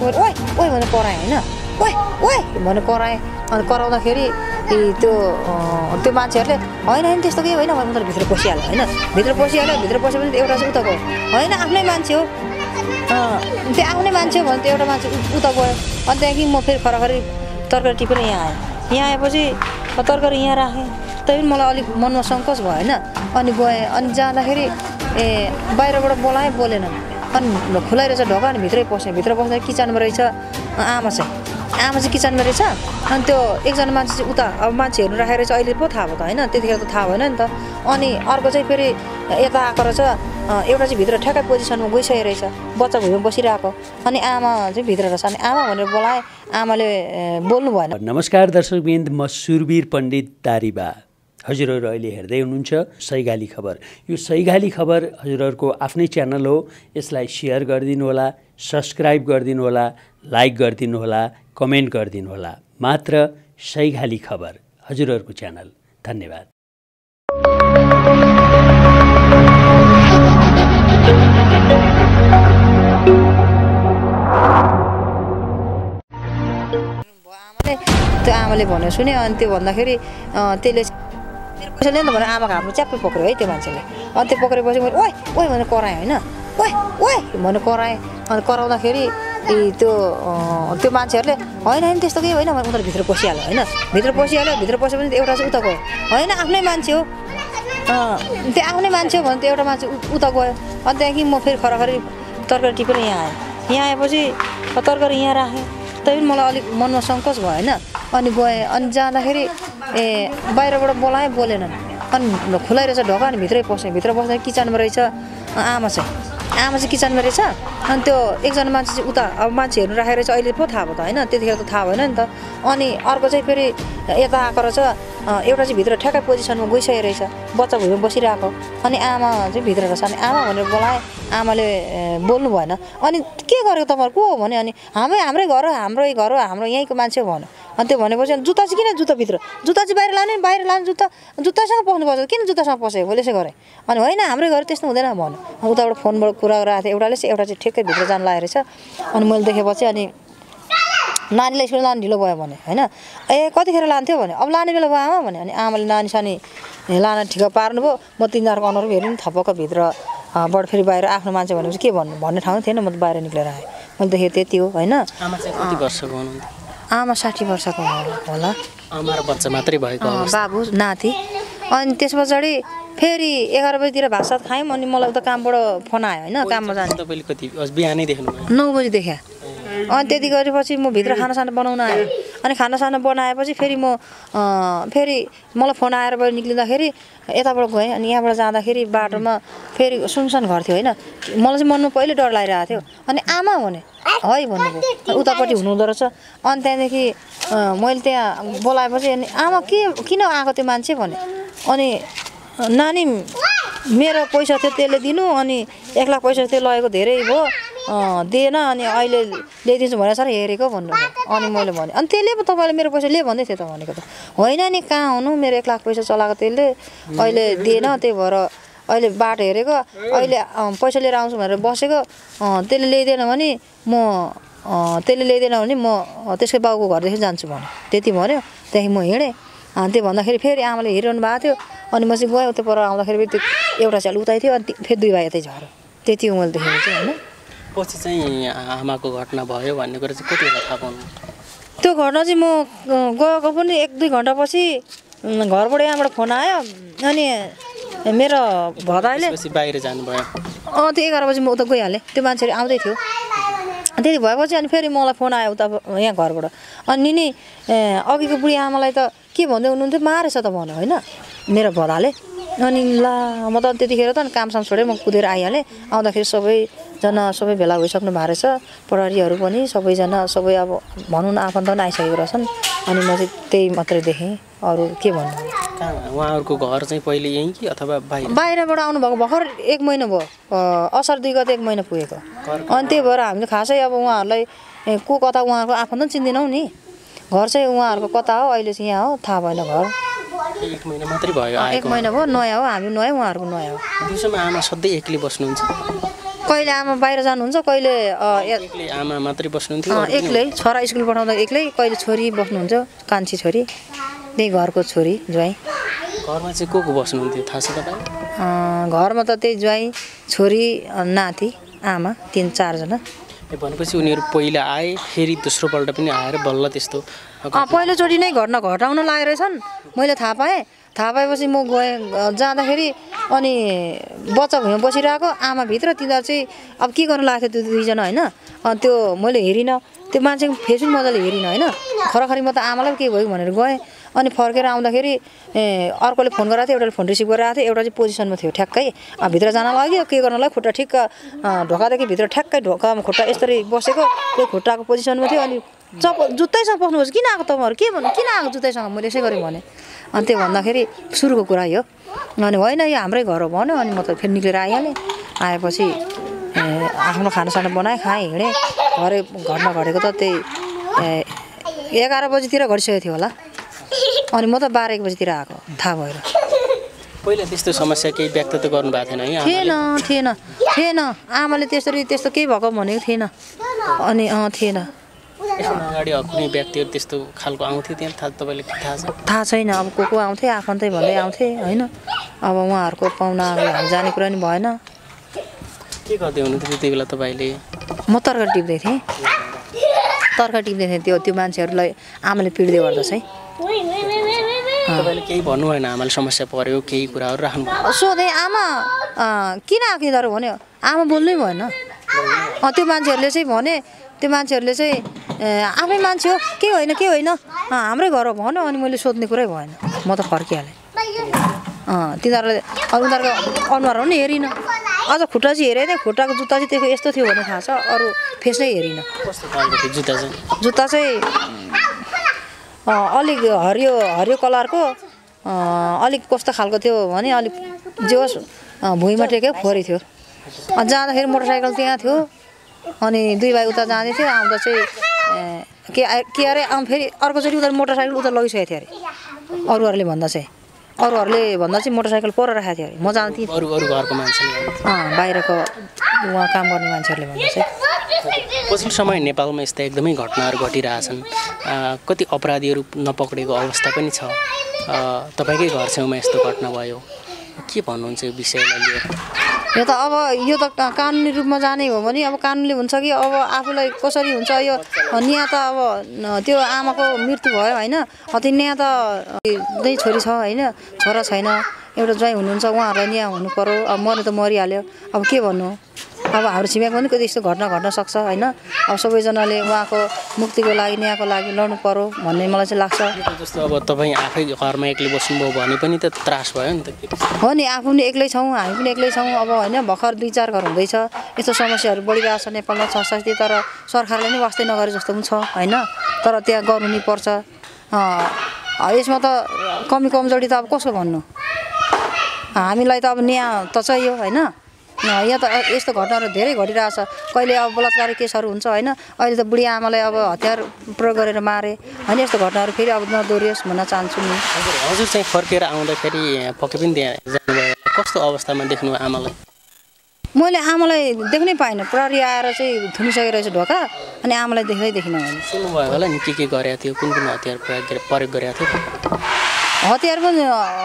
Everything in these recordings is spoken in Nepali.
मैले ओइ ओइ भनेर कराएँ होइन ओइ ओइ भनेर कराएँ अनि कराउँदाखेरि त्यो मान्छेहरूले होइन होइन त्यस्तो केही होइन उनीहरू भित्र पसिहाल्यो होइन भित्र पसेपछि एउटा चाहिँ उता गयो होइन आफ्नै मान्छे हो त्यो आफ्नै मान्छे हो भने त्यो एउटा मान्छे उता गयो अनि त्यहाँदेखि म फेरि खराखरी तरकारी टिपेर यहाँ आएपछि तरकारी यहाँ राखेँ त्यही पनि मलाई अलिक मनमा सङ्कोच भयो होइन अनि गएँ अनि जाँदाखेरि बाहिरबाट बोलेन अनि खुलाइ रहेछ ढोका अनि भित्र पस्दा किचनमा रहेछ आमा चाहिँ किचनमा रहेछ अनि त्यो एकजना मान्छे चाहिँ उता अब मान्छे हेर्नु राखेर चाहिँ अहिले पो थाहा भयो त होइन त्यतिखेर त थाहा भएन नि त अनि अर्को चाहिँ फेरि यता आएको रहेछ एउटा चाहिँ भित्र ठ्याक्कै पोजिसनमा गइसकेको रहेछ बच्चा भुइँमा बसिरहेको अनि आमा चाहिँ भित्र रहेछ अनि आमा भनेर बोलाएँ आमाले बोल्नु भएन। नमस्कार दर्शकवृन्द, म सुरवीर पण्डित दारिबा। हजुरहरू अहिले हेर्दै हुनुहुन्छ सैगाली खबर। यो सैगाली खबर हजुरहरूको आफ्नै च्यानल हो। यसलाई सेयर गरिदिनु होला, सब्सक्राइब गरिदिनु होला, लाइक गरिदिनु होला, कमेन्ट गरिदिनु होला। मात्र सैगाली खबर हजुरहरूको च्यानल। धन्यवाद। त्यो आमाले भन्यो सुने अनि त्यो भन्दाखेरि त्यसले कसैले नि त भने आमाको हातमा च्याप्पै पक्रियो है त्यो मान्छेले अनि त्यो पक्रेपछि मैले ओइ ओइ भनेर कराएँ होइन ओइ ओइ भनेर कराएँ अनि कराउँदाखेरि त्यो मान्छेहरूले होइन होइन त्यस्तो केही होइन उनीहरू भित्र पसिहाल्यो होइन भित्र पसेपछि एउटा चाहिँ उता गयो होइन आफ्नै मान्छे हो त्यो आफ्नै मान्छे हो भने त्यो एउटा मान्छे उता गयो अनि त्यहाँदेखि म फेरि खराखरी तरकारी टिपेर यहाँ आएपछि तरकारी यहाँ राखेँ त्यही पनि मलाई अलिक मनमा सङ्कोच भयो होइन अनि गएँ अनि जाँदाखेरि बाहिरबाट बोलेन अनि खुलाइ रहेछ ढोका अनि भित्र पस्दा किचनमा रहेछ आमा चाहिँ किचनमा रहेछ अनि त्यो एकजना मान्छे चाहिँ उता अब मान्छे हेर्नु राखेर चाहिँ अहिले पो थाहा भयो त होइन त्यतिखेर त थाहा भएन नि त अनि अर्को चाहिँ फेरि यता आएको रहेछ एउटा चाहिँ भित्र ठ्याक्कै पोजिसनमा गइसकेको रहेछ बच्चा भुइँमा बसिरहेको अनि आमा चाहिँ भित्र रहेछ अनि आमा भनेर बोलाएँ आमाले बोल्नु भएन अनि के गरेको तपाईँहरू को हो भने अनि हाम्रै घर हो हाम्रो यहीँको मान्छे हो भन्यो अनि त्यो भनेपछि अनि जुत्ता चाहिँ किन जुत्ताभित्र जुत्ता चाहिँ बाहिर लाने जुत्तासँग पस्नुपर्छ किन जुत्तासँग पसेको मैले यसो गरेँ अनि होइन हाम्रै घर त्यस्तो हुँदैन भन्यो उताबाट फोनबाट कुरा गरेर आएको थियो एउटा चाहिँ ठिक्कै भित्र जानु लागेको रहेछ अनि मैले देखेपछि अनि नानीलाई स्कुल लानु ढिलो भयो भने होइन कतिखेर लान्थ्यो भने अब लाने बेला भयो आमा भने अनि आमाले नानी सानी लान ठिक पार्नुभयो म तिनीहरूको अनुहार हेरेँ थपक्क भित्रबाट फेरि बाहिर आफ्नो मान्छे भनेपछि के भन्ने ठाउँ थिएन म त बाहिर निक्लेर आएँ मैले देखेँ त्यति हो होइन। आमा चाहिँ कति वर्षको हुनुहुन्थ्यो? आमा 60 वर्षको होला। आमा र बच्चा मात्रै भएको बाबु नाति अनि त्यस पछाडि फेरि 11 बजीतिर भात सात खायौँ अनि मलाई उता कामबाट फोन आयो होइन काममा जानु तपाईँले कति बिहानै देख्नुभयो? 9 बजी देखेँ अनि त्यति गरेपछि म भित्र खानासाना बनाउन आएँ अनि खानासाना बनाएपछि फेरि मलाई फोन आएर बाहिर निक्लिँदाखेरि यताबाट गएँ अनि यहाँबाट जाँदाखेरि बाटोमा फेरि सुनसान घर थियो होइन मलाई चाहिँ मनमा पहिले डर लागिरहेको थियो अनि आमा भने है भन्नुभयो उतापट्टि हुनुहुँदो रहेछ अनि त्यहाँदेखि मैले त्यहाँ बोलाएपछि अनि आमा किन आएको त्यो मान्छे भने अनि नानी मेरो पैसा थियो त्यसले दिनु अनि 1 लाख पैसा थियो लगेको धेरै भयो दिएन अनि अहिले ल्याइदिन्छु भनेर सर हेरेको भन्नुभयो अनि मैले भने अनि त्यसले पो तपाईँले मेरो पैसा ले भन्दै थियो त भनेको त होइन नि कहाँ हुनु मेरो 1 लाख पैसा चलाएको त्यसले अहिले दिएन त्यही भएर अहिले बाटो हेरेको अहिले पैसा लिएर आउँछु भनेर बसेको त्यसले ल्याइदिएन भने म त्यसकै बाउको घरदेखि जान्छु भने त्यति भन्यो त्यहाँदेखि म हिँडेँ त्यो भन्दाखेरि फेरि आमाले हेरिरहनु भएको थियो अनि म चाहिँ गएँ उता पर आउँदाखेरि त्यो एउटा चाल उतै थियो अनि फेरि 2 भाइ यतै झऱ्यो त्यति हो मैले देखेको चाहिँ होइन। पछि चाहिँ आमाको घटना भयो भन्ने कुरा चाहिँ कति बेला थाहा पाउनु? त्यो घटना चाहिँ म गएको पनि 1-2 घन्टापछि घरबाट यहाँबाट फोन आयो अनि मेरो भदाइले बाहिर जानुभयो त्यो 11 बजी म उता गइहालेँ त्यो मान्छेहरू आउँदै थियो त्यति भएपछि अनि फेरि मलाई फोन आयो उता यहाँ घरबाट अनि नि अघिको बुढी आमालाई त के भन्दै हुनुहुन्थ्यो मारेछ त भन्यो होइन मेरो भदाले अनि ला म त त्यतिखेर त कामसाम छोडेँ म कुदेर आइहालेँ आउँदाखेरि सबै भेला भइसक्नु भएको रहेछ प्रहरीहरू पनि सबैजना सबै अब भनौँ न आफन्त पनि आइसकेको रहेछन् अनि म चाहिँ त्यही मात्रै देखेँ अरू के भन्नु। उहाँहरूको घर चाहिँ पहिले यहीँ कि अथवा बाहिरबाट आउनुभएको भर्खर 1 महिना भयो असार 2 गते 1 महिना पुगेको अनि त्यही भएर हामीले खासै अब उहाँहरूलाई को कता उहाँहरूको आफन्त चिन्दैनौँ नि घर चाहिँ उहाँहरूको कता हो अहिले चाहिँ यहाँ हो थाहा भएन घर 1 महिना मात्रै भयो 1 महिना भयो नयाँ हो हामी नयाँ उहाँहरूको नयाँ हो। दिउँसोमा आमा सधैँ एक्लै बस्नुहुन्छ? कहिले आमा बाहिर जानुहुन्छ कहिले एक्लै आमा मात्रै बस्नुहुन्थ्यो एक्लै छोरा स्कुल पठाउँदा एक्लै कहिले छोरी बस्नुहुन्छ कान्छी छोरी त्यही घरको छोरी ज्वाइँ घरमा चाहिँ को बस्नुहुन्थ्यो थाहा छ तपाईँ घरमा त त्यही ज्वाइँ छोरी नाति आमा 3-4 जना भनेपछि उनीहरू पहिला आए फेरि दोस्रोपल्ट पनि आएर बल्ल त्यस्तो पहिलोचोटि नै घटना घटाउन लागेर छन् मैले थाहा पाएपछि म गएँ जाँदाखेरि अनि बच्चा भुइँमा बसिरहेको आमाभित्र तिनीहरू चाहिँ अब के गर्नु लागेको थियो त्यो दुईजना होइन त्यो मैले हेरिनँ त्यो मान्छेको फेस पनि मजाले हेरिनँ होइन खरखरी म त आमालाई के भयो भनेर गएँ अनि फर्केर आउँदाखेरि अर्कोले फोन गरेको थियो एउटाले फोन रिसिभ गरिरहेको थियो एउटा चाहिँ पोजिसनमा थियो ठ्याक्कै भित्र जान लाग्यो के गर्नलाई खुट्टा ठिक्क ढोकादेखि भित्र ठ्याक्कै ढोकामा खुट्टा यसरी बसेको त्यो खुट्टाको पोजिसनमा थियो अनि जुत्तैसँग पस्नुपर्छ किन आएको तपाईँहरू के भन्नु किन आएको जुत्तैसँग मैले यसै गरेँ भने अनि त्यो भन्दाखेरि सुरुको कुरा यो अनि होइन यो हाम्रै घर हो भन्यो अनि म त फेरि निक्लेर आइहालेँ आएपछि आफ्नो खानासाना बनाएँ खाएँ हिँडेँ घरै घटना घटेको त त्यही 11 बजीतिर घटिसकेको थियो होला अनि म त 12-1 बजीतिर आएको थाहा भएर पहिला त्यस्तो समस्या केही व्यक्त त गर्नु भएको थिएन थिएन आमाले त्यस्तो केही भएको भनेको थिएन अनि थिएन अगाडि कुनै व्यक्तिहरू त्यस्तो खालको आउँथ्यो त्यहाँ तपाईँले थाहा छैन अब को आउँथे आफन्तै भन्दै आउँथे होइन अब उहाँहरूको पाहुना हामी जाने कुरा नि भएन के गर्दै हुनुहुन्थ्यो त्यति बेला तपाईँले म तरकारी टिप्दै थिएँ त्यो मान्छेहरूलाई आमाले पिट्दै गर्दा चाहिँ तपाईँले केही भन्नु भएन आमाले समस्या पर्यो केही कुराहरू राख्नु सोधेँ आमा किन आएको यिनीहरू भन्यो आमा बोल्नै भएन त्यो मान्छेहरूले चाहिँ आफै मान्छे हो के होइन हाम्रै घर हो भन्यो अनि मैले सोध्ने कुरै भएन म त फर्किहालेँ तिनीहरूले उनीहरूको अनुहार पनि हेरिनँ अझ खुट्टा चाहिँ हेरेँ थिएँ खुट्टाको जुत्ता चाहिँ त्यो यस्तो थियो भन्ने थाहा छ अरू फेस नै हेरिनँ जुत्ता चाहिँ अलिक हरियो कलरको अलिक कस्तो खालको थियो भने अलिक जे होस् भुइँमा टेक्यो फोरी थियो जाँदाखेरि मोटरसाइकल त्यहाँ थियो अनि 2 भाइ उता जाँदै थियो आउँदा चाहिँ के अरे फेरि अर्कोचोटि उता मोटरसाइकल उता लगिसकेको थियो अरे अरूहरूले भन्दा चाहिँ मोटरसाइकल पर राखेको थियो अरे म जान्थेँ अरू घरको मान्छेले बाहिरको उहाँ काम गर्ने मान्छेहरूले भन्दा चाहिँ पछिल्लो समय नेपालमा यस्ता एकदमै घटनाहरू घटिरहेछन् कति अपराधीहरू नपक्रेको अवस्था पनि छ तपाईँकै घर छेउमा यस्तो घटना भयो के भन्नुहुन्छ यो विषयलाई लिएर यो त कानुनी रूपमा जाने हो भने अब कानुनले हुन्छ कि अब आफूलाई कसरी हुन्छ यो न्याय त अब त्यो आमाको मृत्यु भयो होइन त्यो न्याय त नै छोरी छ होइन छोरा छैन एउटा ज्वाइँ हुनुहुन्छ उहाँहरूलाई न्याय हुनु पर्यो अब मर्नु त मरिहाल्यो अब के भन्नु अब हाम्रो छिमेकमा पनि कति यस्तो घटना घट्न सक्छ होइन अब सबैजनाले उहाँको मुक्तिको लागि न्यायको लागि लड्नु पर्यो भन्ने मलाई चाहिँ लाग्छ जस्तो अब तपाईँ आफै घरमा एक्लै बस्नुभयो भने पनि त त्रास भयो नि त हो नि आफू पनि एक्लै छौँ हामी पनि एक्लै छौँ अब होइन भर्खर 2-4 घर हुँदैछ यस्तो समस्याहरू बढिरहेको छ नेपालमा छ साथै तर सरकारले नि वास्तै नगरे जस्तो पनि छ होइन तर त्यहाँ गर्नु नि पर्छ यसमा त कमजोरी त अब कसको भन्नु हामीलाई त अब न्याय त चाहियो होइन यहाँ त यस्तो घटनाहरू धेरै घटिरहेछ कहिले अब बलात्कार केसहरू हुन्छ होइन अहिले त बुढी आमालाई अब हतियार प्रयोग गरेर मारे होइन यस्तो घटनाहरू फेरि अब नदोहोरियोस् भन्न चाहन्छु नि हजुर चाहिँ फर्केर आउँदाखेरि पक्कै पनि त्यहाँ जानुभयो कस्तो अवस्थामा देख्नु आमालाई मैले आमालाई देख्नै पाइनँ प्रहरी आएर चाहिँ थुनिसकेको रहेछ ढोका अनि आमालाई देखिनँ मैले सुन्नुभयो होला नि के गरेको थियो कुन हतियार प्रयोग गरेको थियो हतियार पनि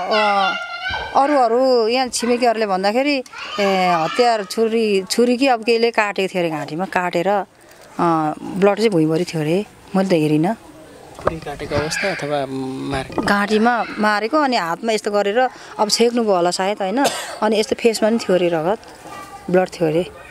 अरूहरू यहाँ छिमेकीहरूले भन्दाखेरि हतियार छुरी कि अब केहीले काटेको थियो अरे घाँटीमा काटेर ब्लड चाहिँ भुइँभरि थियो अरे मैले त हेरिनँ काटेको अवस्था अथवा घाँटीमा मारेको अनि हातमा यस्तो गरेर अब छेक्नु भयो होला सायद होइन अनि यस्तो फेसमा पनि थियो अरे रगत ब्लड थियो अरे